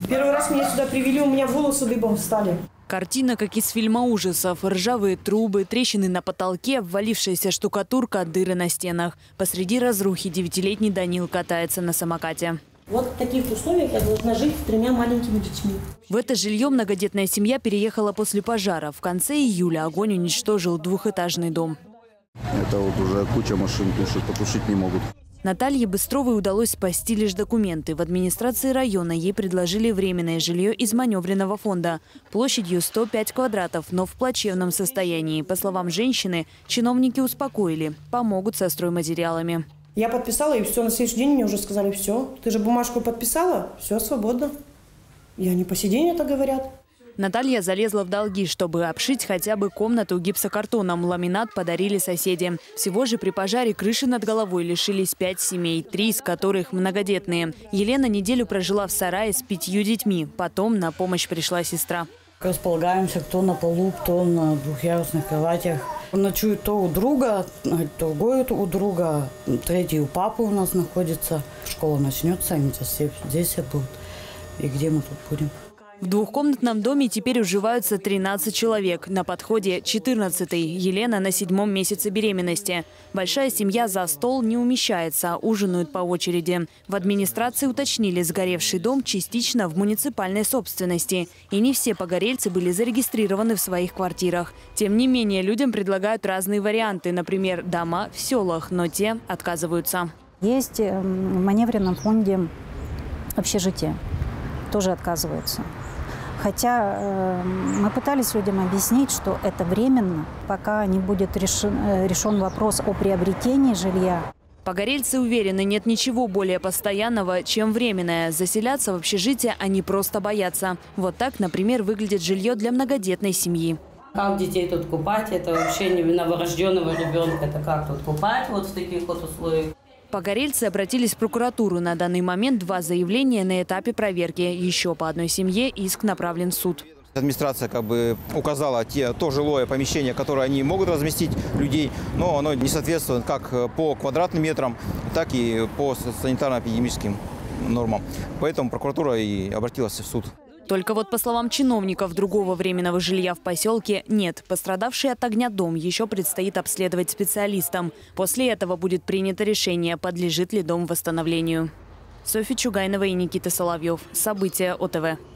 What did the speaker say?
Первый раз меня сюда привели, у меня волосы дыбом встали. Картина, как из фильма ужасов. Ржавые трубы, трещины на потолке, обвалившаяся штукатурка, дыры на стенах. Посреди разрухи 9-летний Данил катается на самокате. Вот в таких условиях я должна жить с 3 маленькими детьми. В это жилье многодетная семья переехала после пожара. В конце июля огонь уничтожил двухэтажный дом. Это вот уже куча машин тушит, потушить не могут. Наталье Быстровой удалось спасти лишь документы. В администрации района ей предложили временное жилье из маневренного фонда. Площадью 105 квадратов, но в плачевном состоянии. По словам женщины, чиновники успокоили, помогут со стройматериалами. Я подписала, и все, на следующий день мне уже сказали: все, ты же бумажку подписала, все, свободно. И они по сей день это говорят. Наталья залезла в долги, чтобы обшить хотя бы комнату гипсокартоном. Ламинат подарили соседи. Всего же при пожаре крыши над головой лишились 5 семей, 3 из которых многодетные. Елена неделю прожила в сарае с 5 детьми. Потом на помощь пришла сестра. Располагаемся кто на полу, кто на двухъярусных кроватях. Ночует то у друга, другой у друга, третий у папы у нас находится. Школа начнется, они все здесь будут. И где мы тут будем? В двухкомнатном доме теперь уживаются 13 человек. На подходе 14-й. Елена на 7-м месяце беременности. Большая семья за стол не умещается, ужинают по очереди. В администрации уточнили, сгоревший дом частично в муниципальной собственности. И не все погорельцы были зарегистрированы в своих квартирах. Тем не менее, людям предлагают разные варианты. Например, дома в селах, но те отказываются. Есть в маневренном фонде общежитие. Тоже отказываются. Хотя мы пытались людям объяснить, что это временно, пока не будет решен вопрос о приобретении жилья. Погорельцы уверены, нет ничего более постоянного, чем временное. Заселяться в общежитие они просто боятся. Вот так, например, выглядит жилье для многодетной семьи. Как детей тут купать? Это вообще не новорожденного ребенка. Это как тут купать вот в таких вот условиях? Погорельцы обратились в прокуратуру. На данный момент 2 заявления на этапе проверки. Еще по одной семье иск направлен в суд. Администрация указала то жилое помещение, которое они могут разместить людей, но оно не соответствует как по квадратным метрам, так и по санитарно-эпидемическим нормам. Поэтому прокуратура и обратилась в суд. Только вот по словам чиновников, другого временного жилья в поселке нет. Пострадавший от огня дом еще предстоит обследовать специалистам. После этого будет принято решение, подлежит ли дом восстановлению. Софья Чугайнова и Никита Соловьев. События ОТВ.